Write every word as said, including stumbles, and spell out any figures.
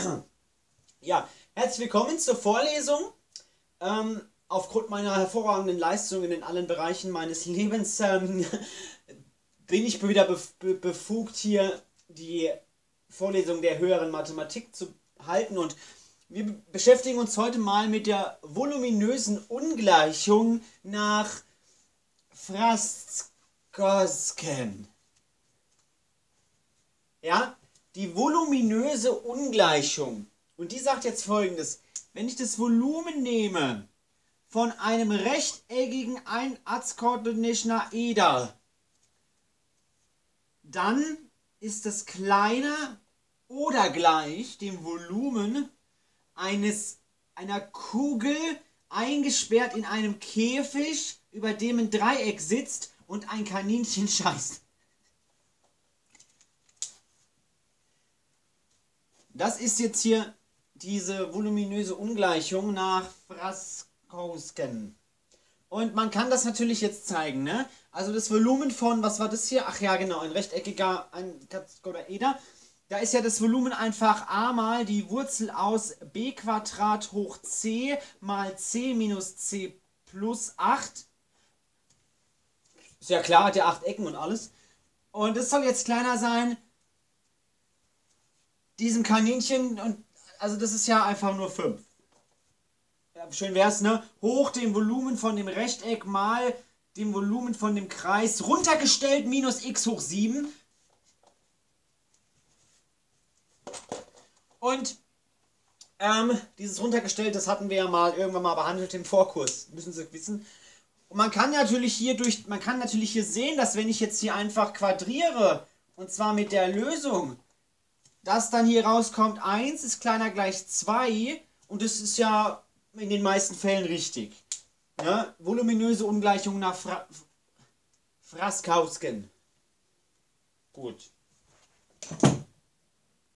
Ja, herzlich willkommen zur Vorlesung. Ähm, aufgrund meiner hervorragenden Leistungen in allen Bereichen meines Lebens ähm, bin ich wieder bef be befugt, hier die Vorlesung der höheren Mathematik zu halten. Und wir beschäftigen uns heute mal mit der voluminösen Ungleichung nach Frascosken. Ja, die voluminöse Ungleichung. Und die sagt jetzt Folgendes: Wenn ich das Volumen nehme von einem rechteckigen Einachskoordinatischen, dann ist es kleiner oder gleich dem Volumen eines, einer Kugel eingesperrt in einem Käfig, über dem ein Dreieck sitzt und ein Kaninchen scheißt. Das ist jetzt hier diese voluminöse Ungleichung nach Frascosken. Und man kann das natürlich jetzt zeigen, ne? Also das Volumen von, was war das hier? Ach ja, genau, ein rechteckiger Einachskoeder. Da ist ja das Volumen einfach a mal die Wurzel aus b Quadrat hoch c mal c minus c plus acht. Ist ja klar, hat ja acht Ecken und alles. Und es soll jetzt kleiner sein, diesem Kaninchen, und also das ist ja einfach nur fünf. Ja, schön wär's, ne? Hoch dem Volumen von dem Rechteck mal dem Volumen von dem Kreis runtergestellt minus x hoch sieben. Und ähm, dieses runtergestellt, das hatten wir ja mal irgendwann mal behandelt im Vorkurs, müssen Sie wissen. Und man kann natürlich hier durch, man kann natürlich hier sehen, dass wenn ich jetzt hier einfach quadriere, und zwar mit der Lösung, dass dann hier rauskommt, eins ist kleiner gleich zwei, und das ist ja in den meisten Fällen richtig. Ja, voluminöse Ungleichung nach Fra Frascosken. Gut.